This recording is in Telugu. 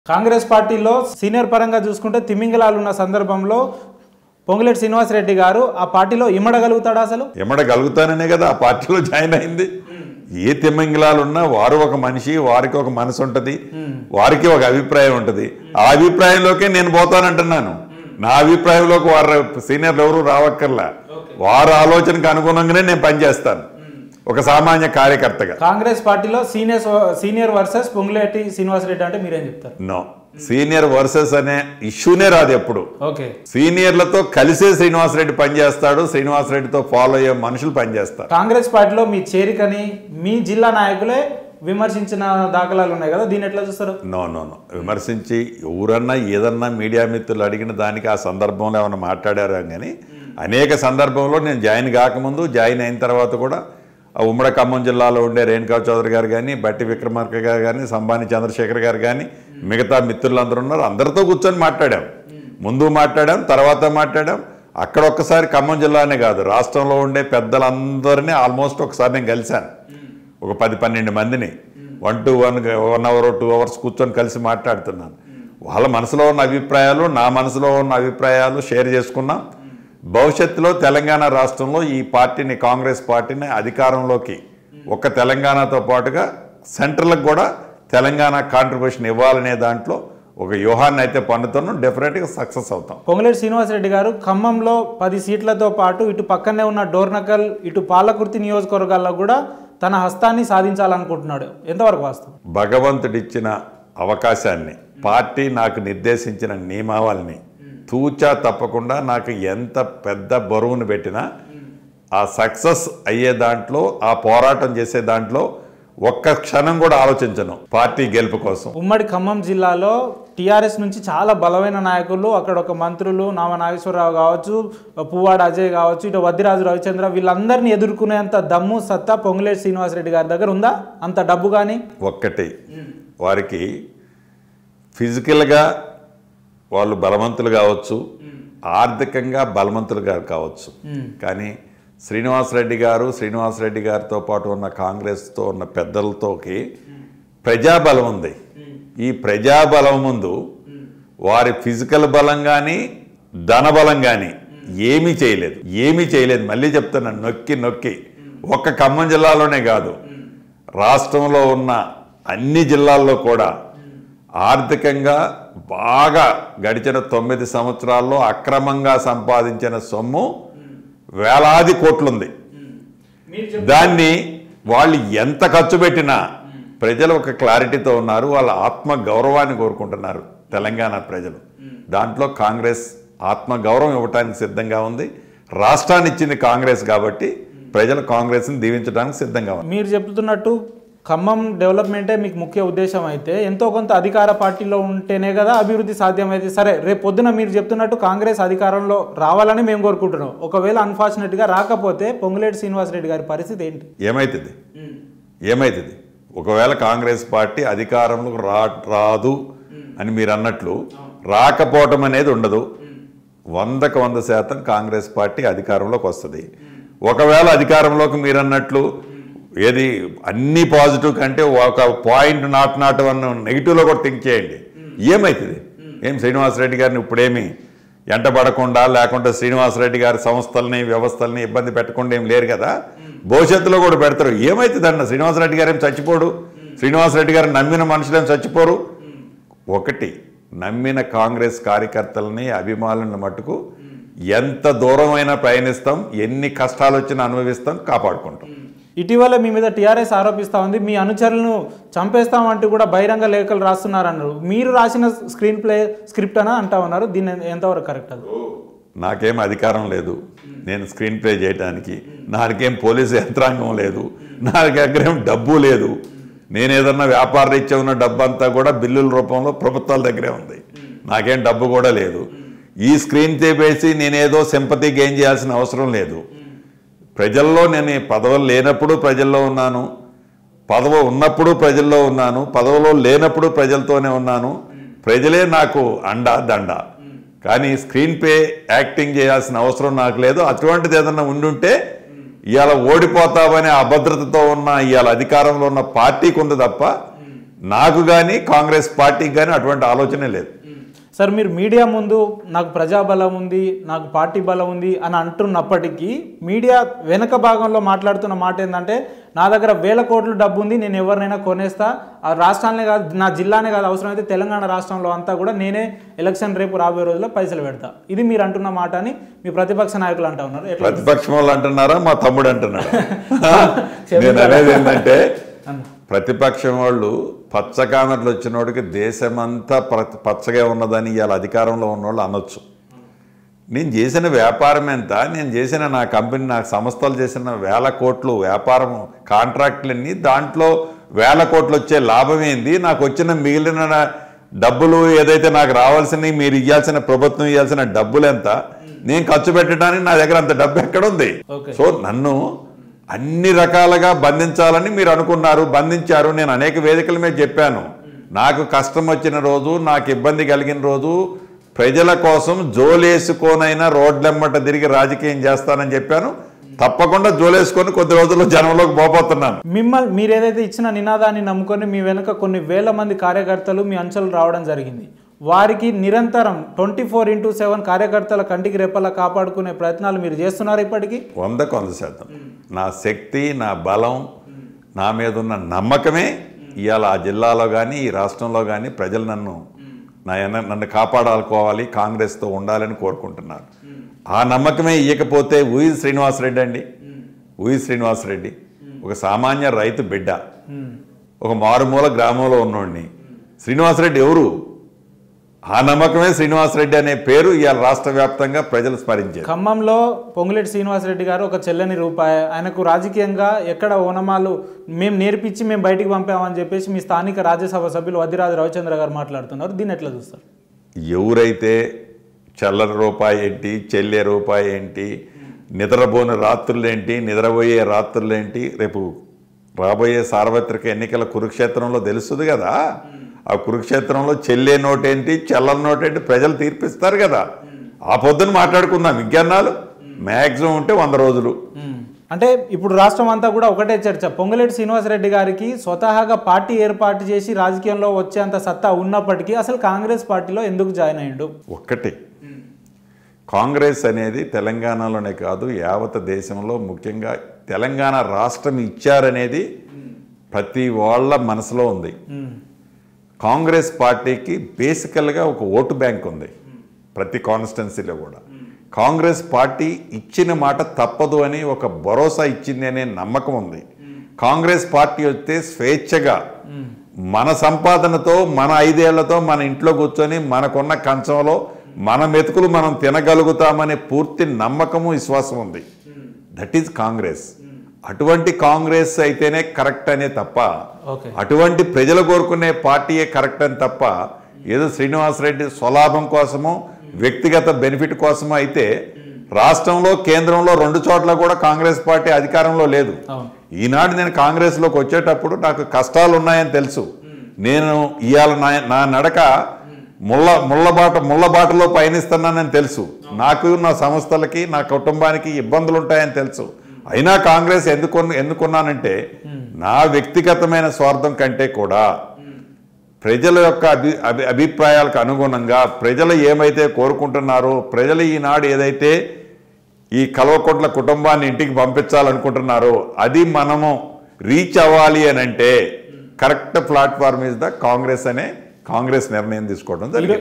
కాంగ్రెస్ పార్టీలో సీనియర్ పరంగా చూసుకుంటే తిమింగలాలు ఉన్న సందర్భంలో పొంగులేటి శ్రీనివాస్ రెడ్డి గారు ఆ పార్టీలో ఇమ్మడగలుగుతాడా? అసలు ఇమ్మడగలుగుతాననే కదా ఆ పార్టీలో జాయిన్ అయింది. ఏ తిమింగలాలు ఉన్నా వారు ఒక మనిషి, వారికి ఒక మనసు ఉంటుంది, వారికి ఒక అభిప్రాయం ఉంటుంది. ఆ అభిప్రాయంలోకే నేను పోతానంటున్నాను. నా అభిప్రాయంలోకి వారు సీనియర్లు ఎవరు రావక్కర్లా. వారి ఆలోచనకు అనుగుణంగానే నేను పనిచేస్తాను ఒక సామాన్య కార్యకర్తగా. కాంగ్రెస్ పార్టీలో సీనియర్ వర్సెస్ పొంగులేటి శ్రీనివాస్ రెడ్డి అంటే మీరేం చెప్తారు? నో, సీనియర్ వర్సెస్ అనే ఇష్యూనే రాదు ఎప్పుడు. ఓకే, సీనియర్లతో కలిసే శ్రీనివాస్ రెడ్డి పనిచేస్తాడు, శ్రీనివాస్ రెడ్డితో ఫాలో అయ్యే మనుషులు పనిచేస్తారు. కాంగ్రెస్ పార్టీలో మీ చేరికని మీ జిల్లా నాయకులే విమర్శించిన దాఖలాలు ఉన్నాయి కదా, దీన్ని ఎట్లా చూస్తారు? నో నో నో, విమర్శించి ఎవరన్నా ఏదన్నా మీడియా మిత్రులు అడిగిన దానికి ఆ సందర్భంలో ఏమైనా మాట్లాడారు కానీ అనేక సందర్భంలో నేను జాయిన్ కాకముందు, జాయిన్ అయిన తర్వాత కూడా ఉమ్మడి ఖమ్మం జిల్లాలో ఉండే రేణుకా చౌదరి గారు కానీ, బట్టి విక్రమార్క గారు కానీ, సంబాని చంద్రశేఖర్ గారు కానీ, మిగతా మిత్రులందరూ ఉన్నారు. అందరితో కూర్చొని మాట్లాడాం, ముందు మాట్లాడాం, తర్వాత మాట్లాడాం. అక్కడ ఒక్కసారి ఖమ్మం జిల్లానే కాదు, రాష్ట్రంలో ఉండే పెద్దలందరినీ ఆల్మోస్ట్ ఒకసారి నేను కలిశాను. ఒక 10-12 మందిని 1 అవర్ 2 అవర్స్ కూర్చొని కలిసి మాట్లాడుతున్నాను. వాళ్ళ మనసులో ఉన్న అభిప్రాయాలు, నా మనసులో ఉన్న అభిప్రాయాలు షేర్ చేసుకున్నాం. భవిష్యత్తులో తెలంగాణ రాష్ట్రంలో ఈ పార్టీని, కాంగ్రెస్ పార్టీని అధికారంలోకి ఒక్క తెలంగాణతో పాటుగా సెంట్రల్కి కూడా తెలంగాణ కాంట్రిబ్యూషన్ ఇవ్వాలనే దాంట్లో ఒక వ్యూహాన్ని అయితే పన్నుతున్నాం. డెఫినెట్గా సక్సెస్ అవుతాం. పొంగులేటి శ్రీనివాస్ రెడ్డి గారు ఖమ్మంలో 10 సీట్లతో పాటు ఇటు పక్కనే ఉన్న డోర్నకల్, ఇటు పాలకుర్తి నియోజకవర్గాల్లో కూడా తన హస్తాన్ని సాధించాలనుకుంటున్నాడు. ఎంతవరకు వాస్తవం? భగవంతుడిచ్చిన అవకాశాన్ని, పార్టీ నాకు నిర్దేశించిన నియమావళిని తూచా తప్పకుండా నాకు ఎంత పెద్ద బరువును పెట్టినా ఆ సక్సెస్ అయ్యే దాంట్లో, ఆ పోరాటం చేసే దాంట్లో ఒక్క క్షణం కూడా ఆలోచించను పార్టీ గెలుపు కోసం. ఉమ్మడి ఖమ్మం జిల్లాలో టీఆర్ఎస్ నుంచి చాలా బలమైన నాయకులు, అక్కడ ఒక మంత్రులు నామ నాగేశ్వరరావు కావచ్చు, పువ్వాడ అజయ్ కావచ్చు, ఇటు వద్దిరాజు రవిచంద్ర, వీళ్ళందరినీ ఎదుర్కొనేంత దమ్ము సత్తా పొంగులేటి శ్రీనివాస్ రెడ్డి గారి దగ్గర ఉందా? అంత డబ్బు కానీ? ఒక్కటి, వారికి ఫిజికల్గా వాళ్ళు బలవంతులు కావచ్చు, ఆర్థికంగా బలవంతులు కావచ్చు, కానీ శ్రీనివాస్ రెడ్డి గారితో పాటు ఉన్న కాంగ్రెస్తో ఉన్న పెద్దలతోకి ప్రజాబలం ఉంది. ఈ ప్రజాబలం ముందు వారి ఫిజికల్ బలం కానీ, ధనబలం కానీ ఏమీ చేయలేదు. మళ్ళీ చెప్తున్నాను, నొక్కి ఒక్క ఖమ్మం జిల్లాలోనే కాదు, రాష్ట్రంలో ఉన్న అన్ని జిల్లాల్లో కూడా ఆర్థికంగా బాగా గడిచిన 9 సంవత్సరాల్లో అక్రమంగా సంపాదించిన సొమ్ము వేలాది కోట్లుంది. దాన్ని వాళ్ళు ఎంత ఖర్చు పెట్టినా ప్రజలు ఒక క్లారిటీతో ఉన్నారు. వాళ్ళ ఆత్మ గౌరవాన్ని కోరుకుంటున్నారు తెలంగాణ ప్రజలు. దాంట్లో కాంగ్రెస్ ఆత్మ గౌరవం ఇవ్వడానికి సిద్ధంగా ఉంది. రాష్ట్రాన్ని ఇచ్చింది కాంగ్రెస్ కాబట్టి ప్రజలు కాంగ్రెస్ని దీవించడానికి సిద్ధంగా ఉంది. మీరు చెప్తున్నట్టు ఖమ్మం డెవలప్మెంటే మీకు ముఖ్య ఉద్దేశం అయితే ఎంతో కొంత అధికార పార్టీలో ఉంటేనే కదా అభివృద్ధి సాధ్యమైతే. సరే, రేపు పొద్దున మీరు చెప్తున్నట్టు కాంగ్రెస్ అధికారంలో రావాలని మేము కోరుకుంటున్నాం. ఒకవేళ అన్ఫార్చునేట్గా రాకపోతే పొంగులేటి శ్రీనివాస్ రెడ్డి గారి పరిస్థితి ఏంటి? ఏమైతుంది? ఒకవేళ కాంగ్రెస్ పార్టీ అధికారంలో రాదు అని మీరు అన్నట్లు రాకపోవటం అనేది ఉండదు. 100% కాంగ్రెస్ పార్టీ అధికారంలోకి వస్తుంది. ఒకవేళ అధికారంలోకి మీరు అన్నట్లు ఏది అన్ని పాజిటివ్ కంటే ఒక పాయింట్ నాట్ 1 నెగిటివ్లో కూడా థింక్ చేయండి. ఏమవుతుంది? శ్రీనివాస్ రెడ్డి గారిని ఇప్పుడేమి ఎంటబడకుండా, లేకుంటే శ్రీనివాస్ రెడ్డి గారి సంస్థల్ని, వ్యవస్థల్ని ఇబ్బంది పెట్టకుండా ఏం లేరు కదా, భవిష్యత్తులో కూడా పెడతారు. ఏమవుతుంది శ్రీనివాస్ రెడ్డి గారు ఏం చచ్చిపోడు, శ్రీనివాస్ రెడ్డి గారు నమ్మిన మనుషులేం చచ్చిపోరు. ఒకటి, నమ్మిన కాంగ్రెస్ కార్యకర్తలని, అభిమానులను మట్టుకు ఎంత దూరమైనా ప్రయాణిస్తాం, ఎన్ని కష్టాలు వచ్చినా అనుభవిస్తాం, కాపాడుకుంటాం. ఇటీవల మీ మీద టీఆర్ఎస్ ఆరోపిస్తూ ఉంది, మీ అనుచరులను చంపేస్తామంటూ కూడా బహిరంగ లేఖలు రాస్తున్నారన్నారు. మీరు రాసిన స్క్రిప్ట్ అని అంటా ఉన్నారు. దీన్ని ఎంతవరకు కరెక్ట్? అది నాకేం అధికారం లేదు నేను స్క్రీన్ ప్లే చేయడానికి, నాకేం పోలీసు యంత్రాంగం లేదు, నా దగ్గర ఏం డబ్బు లేదు. నేను ఏదన్నా వ్యాపార రీత్యా ఉన్న డబ్బు అంతా కూడా బిల్లుల రూపంలో ప్రభుత్వాల దగ్గరే ఉంది. నాకేం డబ్బు కూడా లేదు. ఈ స్క్రీన్ చేపేసి నేనేదో సింపతి గెయిన్ చేయాల్సిన అవసరం లేదు. ప్రజల్లో నేను పదవులు లేనప్పుడు ప్రజల్లో ఉన్నాను, పదవి ఉన్నప్పుడు ప్రజల్లో ఉన్నాను, పదవిలో లేనప్పుడు ప్రజలతోనే ఉన్నాను. ప్రజలే నాకు అండా దండ. కానీ స్క్రీన్ ప్లే యాక్టింగ్ చేయాల్సిన అవసరం నాకు లేదు. అటువంటిది ఏదన్నా ఉండుంటే ఇవాళ ఓడిపోతామనే అభద్రతతో ఉన్న ఇవాళ అధికారంలో ఉన్న పార్టీకి ఉంది తప్ప నాకు కానీ కాంగ్రెస్ పార్టీకి కానీ అటువంటి ఆలోచనే లేదు. సార్ మీరు మీడియా ముందు నాకు ప్రజాబలం ఉంది, నాకు పార్టీ బలం ఉంది అని అంటున్నప్పటికీ మీడియా వెనక భాగంలో మాట్లాడుతున్న మాట ఏంటంటే నా దగ్గర వేల కోట్ల డబ్బు ఉంది, నేను ఎవరినైనా కొనేస్తా, ఆ రాష్ట్రాలనే కాదు నా జిల్లానే కాదు అవసరమైతే తెలంగాణ రాష్ట్రంలో అంతా కూడా నేనే ఎలక్షన్ రేపు రాబోయే రోజుల్లో పైసలు పెడతా. ఇది మీరు అంటున్న మాట అని మీ ప్రతిపక్ష నాయకులు అంటా ఉన్నారు. ప్రతిపక్షం వాళ్ళు అంటున్నారా, మా తమ్ముడు అంటున్నాడు? నేను అనేది ఏంటంటే ప్రతిపక్షం వాళ్ళు పచ్చకామెర్లు వచ్చినోడికి దేశమంతా పచ్చగా ఉన్నదని ఇవాళ అధికారంలో ఉన్నోళ్ళు అనొచ్చు. నేను చేసిన వ్యాపారం ఎంత, నేను చేసిన నా కంపెనీ నా సంస్థలు చేసిన వేల కోట్లు వ్యాపారం కాంట్రాక్టులన్నీ, దాంట్లో వేల కోట్లు వచ్చే లాభం ఏంది, నాకు వచ్చిన మిగిలిన డబ్బులు ఏదైతే నాకు రావాల్సినవి మీరు ఇవ్వాల్సిన ప్రభుత్వం ఇవ్వాల్సిన డబ్బులు ఎంత, నేను ఖర్చు పెట్టడానికి నా దగ్గర అంత డబ్బు ఎక్కడుంది? సో నన్ను అన్ని రకాలుగా బంధించాలని మీరు అనుకున్నారు, బంధించారు. నేను అనేక వేదికల మీద చెప్పాను, నాకు కష్టం వచ్చిన రోజు, నాకు ఇబ్బంది కలిగిన రోజు ప్రజల కోసం జోలేసుకోనైనా రోడ్లెమ్మట తిరిగి రాజకీయం చేస్తానని చెప్పాను. తప్పకుండా జోలేసుకొని కొద్ది రోజుల్లో జనంలోకి పోతున్నాను. మిమ్మల్ని మీరు ఏదైతే ఇచ్చిన నినాదాన్ని నమ్ముకొని మీ వెనుక కొన్ని వేల మంది కార్యకర్తలు మీ అంచెలు రావడం జరిగింది. వారికి నిరంతరం 24/7 కార్యకర్తల కంటికి రెప్పలా కాపాడుకునే ప్రయత్నాలు మీరు చేస్తున్నారు. ఇప్పటికీ 100% నా శక్తి, నా బలం, నా మీద ఉన్న నమ్మకమే ఇవాళ ఆ జిల్లాలో కానీ ఈ రాష్ట్రంలో కానీ ప్రజలు నన్ను కాపాడాలనుకోవాలి, కాంగ్రెస్తో ఉండాలని కోరుకుంటున్నారు. ఆ నమ్మకమే ఇవ్వకపోతే ఊయి శ్రీనివాసరెడ్డి అండి, ఊయి శ్రీనివాసరెడ్డి ఒక సామాన్య రైతు బిడ్డ, ఒక మారుమూల గ్రామంలో ఉన్నోడిని. శ్రీనివాసరెడ్డి ఎవరు? ఆ నమ్మకమే శ్రీనివాసరెడ్డి అనే పేరు ఇవాళ రాష్ట్ర వ్యాప్తంగా ప్రజలు స్మరించారు. ఖమ్మంలో పొంగులేటి శ్రీనివాసరెడ్డి గారు ఒక చెల్లని రూపాయి, ఆయనకు రాజకీయంగా ఎక్కడ ఓనమాలు మేము నేర్పించి మేము బయటికి పంపామని చెప్పేసి మీ స్థానిక రాజ్యసభ సభ్యులు వద్దిరాజు రవిచంద్ర గారు మాట్లాడుతున్నారు. దీన్ని ఎట్లా చూస్తారు? ఎవరైతే చల్లని రూపాయి ఏంటి, చెల్లే రూపాయి ఏంటి, నిద్రపోని రాత్రులేంటి, నిద్రపోయే రాత్రులేంటి, రేపు రాబోయే సార్వత్రిక ఎన్నికల కురుక్షేత్రంలో తెలుస్తుంది కదా. ఆ కురుక్షేత్రంలో చెల్లే నోటేంటి, చెల్లని నోటేంటి ప్రజలు తీర్పిస్తారు కదా. ఆ పొద్దున మాట్లాడుకుందాం. విజ్ఞానాలు మ్యాక్సిమం ఉంటే 100 రోజులు. అంటే ఇప్పుడు రాష్ట్రం అంతా కూడా ఒకటే చర్చ, పొంగులేటి శ్రీనివాసరెడ్డి గారికి స్వతహాగా పార్టీ ఏర్పాటు చేసి రాజకీయంలో వచ్చేంత సత్తా ఉన్నప్పటికీ అసలు కాంగ్రెస్ పార్టీలో ఎందుకు జాయిన్ అయ్యిండు? ఒక్కటే, కాంగ్రెస్ అనేది తెలంగాణలోనే కాదు యావత్ దేశంలో, ముఖ్యంగా తెలంగాణ రాష్ట్రం ఇచ్చారనేది ప్రతి వాళ్ళ మనసులో ఉంది. కాంగ్రెస్ పార్టీకి బేసికల్గా ఒక ఓటు బ్యాంక్ ఉంది ప్రతి కాన్స్టిట్యున్సీలో కూడా. కాంగ్రెస్ పార్టీ ఇచ్చిన మాట తప్పదు అని ఒక భరోసా ఇచ్చింది అనే నమ్మకం ఉంది. కాంగ్రెస్ పార్టీ వస్తే స్వేచ్ఛగా మన సంపాదనతో, మన 5 ఏళ్లతో మన ఇంట్లో కూర్చొని మనకున్న కంచంలో మన మెతుకులు మనం తినగలుగుతామనే పూర్తి నమ్మకము, విశ్వాసం ఉంది. That is Congress. అటువంటి కాంగ్రెస్ అయితేనే కరెక్ట్ అనే తప్ప, అటువంటి ప్రజలు కోరుకునే పార్టీయే కరెక్ట్ అని తప్ప, ఏదో శ్రీనివాసరెడ్డి స్వలాభం కోసమో వ్యక్తిగత బెనిఫిట్ కోసమో అయితే రాష్ట్రంలో, కేంద్రంలో 2 చోట్ల కూడా కాంగ్రెస్ పార్టీ అధికారంలో లేదు. ఈనాడు నేను కాంగ్రెస్లోకి వచ్చేటప్పుడు నాకు కష్టాలు ఉన్నాయని తెలుసు. నేను ఇవాళ నా నడక ముళ్ళబాటలో పయనిస్తున్నానని తెలుసు. నాకు, నా సంస్థలకి, నా కుటుంబానికి ఇబ్బందులు ఉంటాయని తెలుసు. అయినా కాంగ్రెస్ ఎందుకున్నానంటే నా వ్యక్తిగతమైన స్వార్థం కంటే కూడా ప్రజల యొక్క అభిప్రాయాలకు అనుగుణంగా ప్రజలు ఏమైతే కోరుకుంటున్నారో, ప్రజలు ఈనాడు ఏదైతే ఈ కల్వకుంట్ల కుటుంబాన్ని ఇంటికి పంపించాలనుకుంటున్నారో అది మనము రీచ్ అవ్వాలి అని అంటే correct platform is the Congress అనే కాంగ్రెస్ నిర్ణయం తీసుకోవడం జరిగింది.